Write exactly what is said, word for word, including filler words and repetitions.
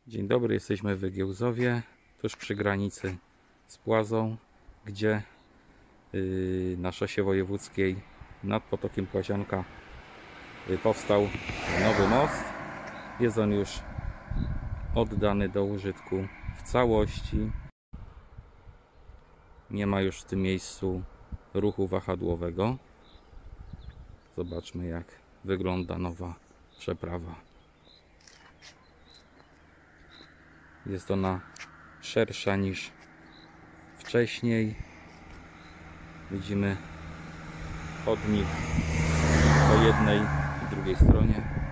Dzień dobry, jesteśmy w Wygiełzowie, tuż przy granicy z Płazą, gdzie yy, na szosie wojewódzkiej nad potokiem Płazianka yy, powstał nowy most. Jest on już oddany do użytku w całości. Nie ma już w tym miejscu ruchu wahadłowego. Zobaczmy, jak wygląda nowa przeprawa. Jest ona szersza niż wcześniej. Widzimy chodnik po jednej i drugiej stronie.